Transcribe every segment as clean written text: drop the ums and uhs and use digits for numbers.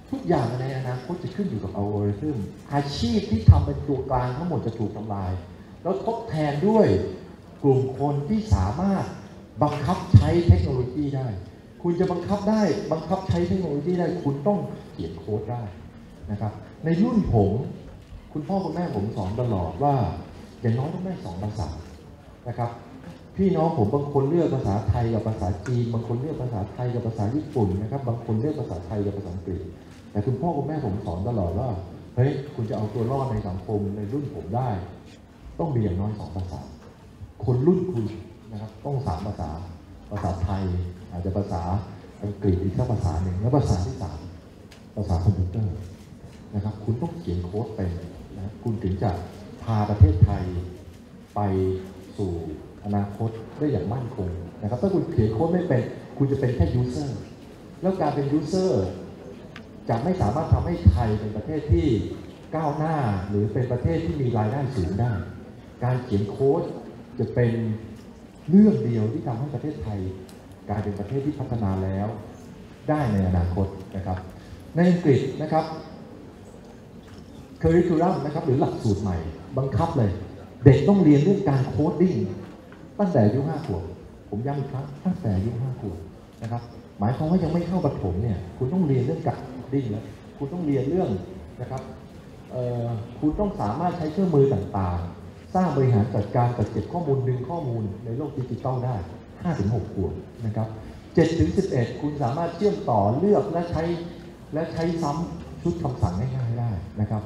ทุกอย่างในอนาคตจะขึ้นอยู่กับอัลกอริทึมอาชีพที่ทำเป็นตัวกลางทั้งหมดจะถูกทำลายแล้วทดแทนด้วยกลุ่มคนที่สามารถบังคับใช้เทคโนโลยีได้คุณจะบังคับใช้เทคโนโลยีได้คุณต้องเขียนโค้ดได้นะครับในรุ่นผมคุณพ่อคุณแม่ผมสอนตลอดว่าอย่างน้อยต้องได้2 ภาษานะครับพี่น้องผมบางคนเลือกภาษาไทยกับภาษาจีนบางคนเลือกภาษาไทยกับภาษาญี่ปุ่นนะครับบางคนเลือกภาษาไทยกับภาษาอังกฤษแต่คุณพ่อคุณแม่ผมสอนตลอดว่าเฮ้ยคุณจะเอาตัวรอดในสังคมในรุ่นผมได้ต้องมีอย่างน้อย2 ภาษาคนรุ่นคุณนะครับต้อง3 ภาษาภาษาไทยอาจจะภาษาอังกฤษอีกสักภาษาหนึ่งแล้วภาษาที่3ภาษาคอมพิวเตอร์นะครับคุณต้องเขียนโค้ดเป็นนะคุณถึงจะพาประเทศไทยไปสู่อนาคตได้อย่างมั่นคงนะครับถ้าคุณเขียนโค้ดไม่เป็นคุณจะเป็นแค่ยูเซอร์แล้วการเป็นยูเซอร์จะไม่สามารถทำให้ไทยเป็นประเทศที่ก้าวหน้าหรือเป็นประเทศที่มีรายได้สูงได้การเขียนโค้ดจะเป็นเรื่องเดียวที่ทำให้ประเทศไทยกลายเป็นประเทศที่พัฒนาแล้วได้ในอนาคตนะครับในอังกฤษนะครับcurriculum นะครับหรือหลักสูตรใหม่บังคับเลยเด็กต้องเรียนเรื่องการโคดดิ้งตั้งแต่อายุ5 ขวบผมย้ำอีกครั้งตั้งแต่อายุ5 ขวบนะครับหมายความว่ายังไม่เข้าประถมเนี่ยคุณต้องเรียนเรื่องการโคดดิ้งแล้วคุณต้องเรียนเรื่องนะครับคุณต้องสามารถใช้เครื่องมือต่างๆสร้างบริหารจัดการจัดเก็บข้อมูลดึงข้อมูลในโลกดิจิทัลได้ 5-6 ขวบนะครับ7-11คุณสามารถเชื่อมต่อเลือกและใช้ซ้ำชุดคำสั่งง่ายๆได้นะครับ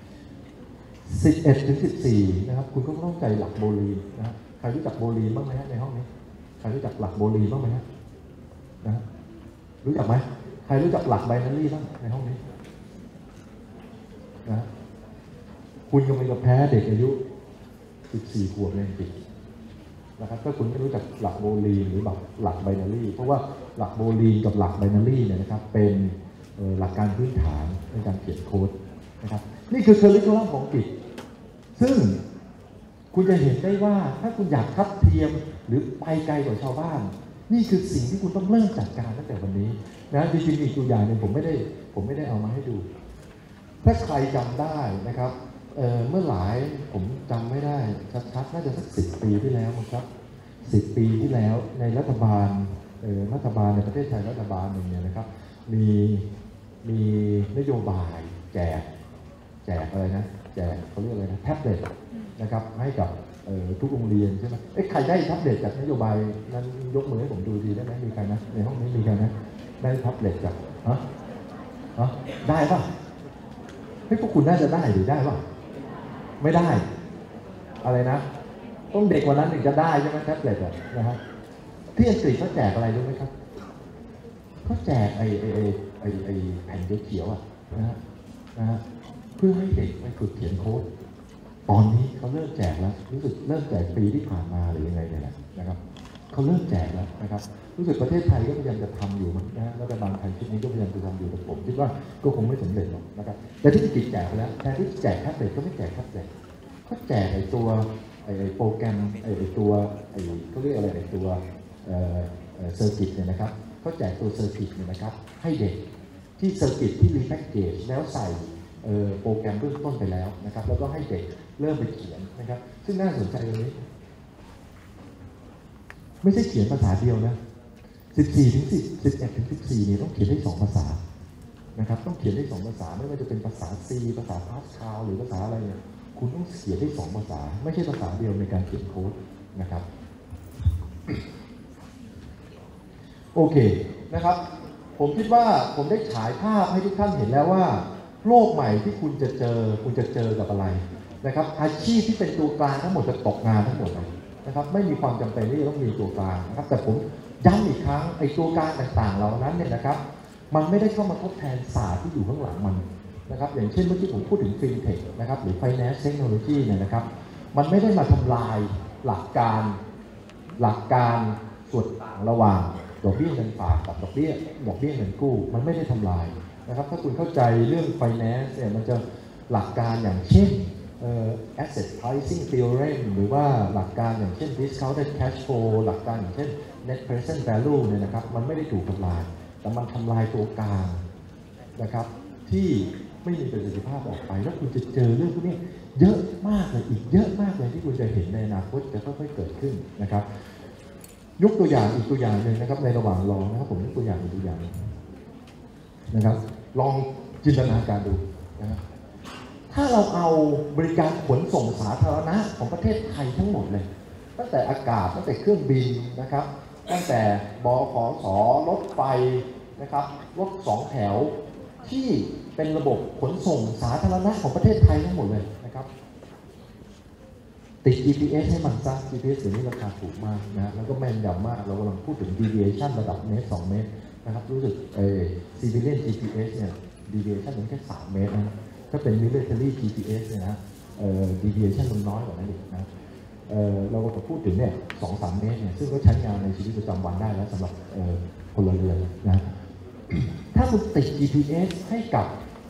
11-14นะครับคุณก็ต้องใจหลักโบลีนะใครรู้จักโบลีบ้างไหมฮะในห้องนี้ใครรู้จักหลักโบลีบ้างไหมฮะนะรู้จักไหมใครรู้จักหลักไบนารีบ้างในห้องนี้นะคุณกำลังจะแพ้เด็กอายุ14 ขวบเลยจริงนะครับถ้าคุณไม่รู้จักหลักโบลีหรือหลักไบนารีเพราะว่าหลักโบลีกับหลักไบนารีเนี่ยนะครับเป็นหลักการพื้นฐานในการเขียนโค้ดนะครับนี่คือเคอร์ริคูลัมของอังกฤษซึ่งคุณจะเห็นได้ว่าถ้าคุณอยากทัดเทียมหรือไปไกลกว่าชาวบ้านนี่คือสิ่งที่คุณต้องเริ่มจัดการตั้งแต่วันนี้นะจริงๆอีกตัวอย่างหนึ่งผมไม่ได้เอามาให้ดูถ้าใครจำได้นะครับเมื่อหลายผมจำไม่ได้ชัดๆน่าจะสัก10 ปีที่แล้วครับ10 ปีที่แล้วในรัฐบาลในประเทศไทยรัฐบาลหนึ่งเนี่ยนะครับมีนโยบายแจกอะไรนะแจกเขาเรียกอะไรนะแท็บเล็ตนะครับให้กับทุกโรงเรียนใช่ไหมใครได้แท็บเล็ตจากนโยบายนั้นยกมือให้ผมดูดีได้ไหมมีใครนะในห้องนี้มีใครนะได้แท็บเล็ตจากได้ป่ะพวกคุณน่าจะได้หรือได้ป่ะไม่ได้อะไรนะต้องเด็กกว่านั้นถึงจะได้ใช่ไหมแท็บเล็ตนะฮะที่อังกฤษเขาแจกอะไรรู้ไหมครับเขาแจกไอ้แผ่นเขียวๆนะฮะเพื่อให้เด็กไปฝึกเขียนโค้ดตอนนี้เขาเริ่มแจกแล้วรู้สึกเริ่มแจกปีที่ผ่านมาหรือยังไงเนี่ยนะครับเขาเริ่มแจกแล้วนะครับรู้สึกประเทศไทยก็พยายามจะทำอยู่นะฮะรัฐบาลไทยชุดนี้ก็พยายามจะทำอยู่แต่ผมคิดว่าก็คงไม่สำเร็จหรอกนะครับแต่ที่อังกฤษแจกไปแล้วแทนที่แจกแท็บเล็ตก็ไม่แจกแท็บเล็ตเขาแจกไอ้ตัวโปรแกรมไอ้ตัวเขาเรียกอะไรไอ้ตัวเซอร์กิตเนี่ยนะครับเขาแจกตัวเซอร์กิตเนี่ยนะครับให้เด็กที่เซอร์กิตที่รีแพ็กเกจแล้วใส่โปรแกรมเบื้องต้นไปแล้วนะครับแล้วก็ให้เด็กเริ่มไปเขียนนะครับซึ่งน่าสนใจตรงนี้ไม่ใช่เขียนภาษาเดียวนะ11-14นี่ต้องเขียนได้2 ภาษานะครับต้องเขียนได้2 ภาษาไม่ว่าจะเป็นภาษา C ภาษาพาสคาลหรือภาษาอะไรเนี่ยคุณต้องเขียนได้2 ภาษาไม่ใช่ภาษาเดียวในการเขียนโค้ดนะครับโอเคนะครับผมคิดว่าผมได้ฉายภาพให้ทุกท่านเห็นแล้วว่าโลกใหม่ที่คุณจะเจอกับอะไรนะครับอาชีพที่เป็นตัวกลางทั้งหมดจะตกงานทั้งหมดเลยนะครับไม่มีความจำเป็นที่จะต้องมีตัวกลางนะครับแต่ผมย้ำอีกครั้งไอ้ตัวกลางต่างๆเหล่านั้นเนี่ยนะครับมันไม่ได้เข้ามาทดแทนศาสตร์ที่อยู่ข้างหลังมันนะครับอย่างเช่นเมื่อกี้ผมพูดถึงฟินเทคนะครับหรือ Finance Technology เนี่ยนะครับมันไม่ได้มาทำลายหลักการส่วนต่างระหว่างดอกเบี้ยเงินฝากกับดอกเบี้ยเงินกู้มันไม่ได้ทำลายนะครับถ้าคุณเข้าใจเรื่อง finance เนี่ยมันจะหลักการอย่างเช่นasset pricing theorem หรือว่าหลักการอย่างเช่น discounted cash flow หลักการอย่างเช่น net present value เนี่ยนะครับมันไม่ได้ถูกทำลายแต่มันทำลายตัวกลางนะครับที่ไม่มีประสิทธิภาพออกไปแล้วคุณจะเจอเรื่องพวกนี้เยอะมากเลยอีกเยอะมากเลยที่คุณจะเห็นในอนาคตจะค่อยๆเกิดขึ้นนะครับยกตัวอย่างอีกตัวอย่างหนึ่งนะครับในระหว่างรอนะครับผมยกตัวอย่างอีกตัวอย่างนะครับลองจินตนาการดูนะครับถ้าเราเอาบริการขนส่งสาธารณะของประเทศไทยทั้งหมดเลยตั้งแต่อากาศตั้งแต่เครื่องบินนะครับตั้งแต่บขส.รถไฟนะครับรถสองแถวที่เป็นระบบขนส่งสาธารณะของประเทศไทยทั้งหมดเลยนะครับติด GPS ให้มันซะ GPS เดี๋ยวนี้ราคาถูกมากนะแล้วก็แม่นยำมากเรากำลังพูดถึง deviation ระดับเมตร2 เมตรนะครับรู้สึกcivilian GPS เนี่ย deviation มันแค่3 เมตรนะถ้าเป็น military GPS เนี่ยนะdeviation มันน้อยกว่านั้นอีกนะเราก็พูดถึงเนี่ย 2-3 เมตรเนี่ยซึ่งก็ใช้งานในชีวิตประจำวันได้แล้วสำหรับพลเรือนนะถ้าคุณติด GPS ให้กับ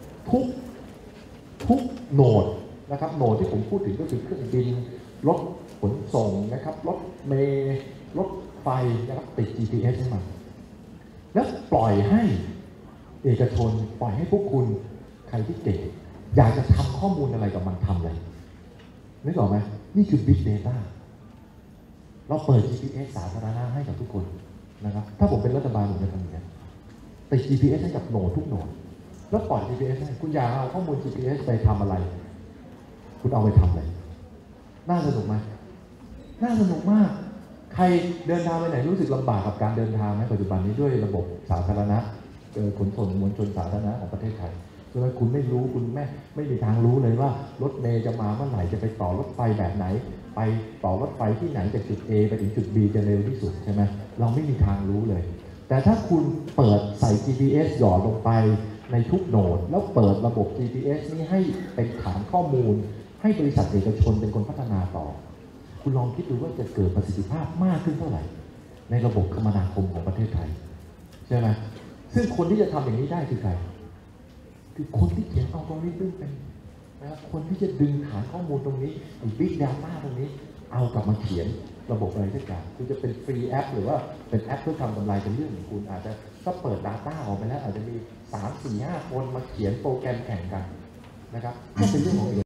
ทุกโหนดนะครับโหนดที่ผมพูดถึงก็คือเครื่องบินรถขนส่งนะครับรถเมล์รถไฟนะครับติด GPS ให้มันแล้วปล่อยให้เอกชนปล่อยให้พวกคุณใครที่เก่งอยากจะทำข้อมูลอะไรกับมันทำเลยนึกออกไหมนี่คือ Big Data เราเปิด GPS สาธารณะให้กับทุกคนนะครับถ้าผมเป็นรัฐบาลผมจะทำอย่างนี้ติด GPS ให้กับโหนดทุกโหนดแล้วปล่อย GPS ให้คุณอยากเอาข้อมูล GPS ไปทำอะไรคุณเอาไปทำเลยน่าสนุกไหมน่าสนุกมากใครเดินทางไปไหนรู้สึกลำบากกับการเดินทางในปัจจุบันนี้ด้วยระบบสาธารณะขนส่งมวลชนสาธารณะของประเทศไทยเพราะฉะนั้นคุณไม่รู้คุณไม่มีทางรู้เลยว่ารถเมล์จะมาเมื่อไหร่จะไปต่อรถไฟแบบไหนไปต่อรถไฟที่ไหนจากจุด A ไปถึงจุด B จะเร็วที่สุดใช่ไหมเราไม่มีทางรู้เลยแต่ถ้าคุณเปิดใส่ GPS หย่อนลงไปในทุกโหนดแล้วเปิดระบบ GPS นี้ให้เป็นฐานข้อมูลให้บริษัทเอกชนเป็นคนพัฒนาต่อคุณลองคิดดูว่าจะเกิดประสิทธิภาพมากขึ้นเท่าไหร่ในระบบคมนาคมของประเทศไทยใช่ไหมซึ่งคนที่จะทำอย่างนี้ได้คือใครคือคนที่เขียนอัลกอริทึมเป็นนะครับคนที่จะดึงฐานข้อมูลตรงนี้ไอ้ Big Data ตรงนี้เอากลับมาเขียนระบบอะไรสักอย่างคือจะเป็นฟรีแอปหรือว่าเป็นแอปเพื่อทำกำไรเป็นเรื่องของคุณอาจจะถ้าเปิด Data ออกไปแล้วอาจจะมี3-4-5 คนมาเขียนโปรแกรมแข่งกันนะครับก็เป็นเรื่องของ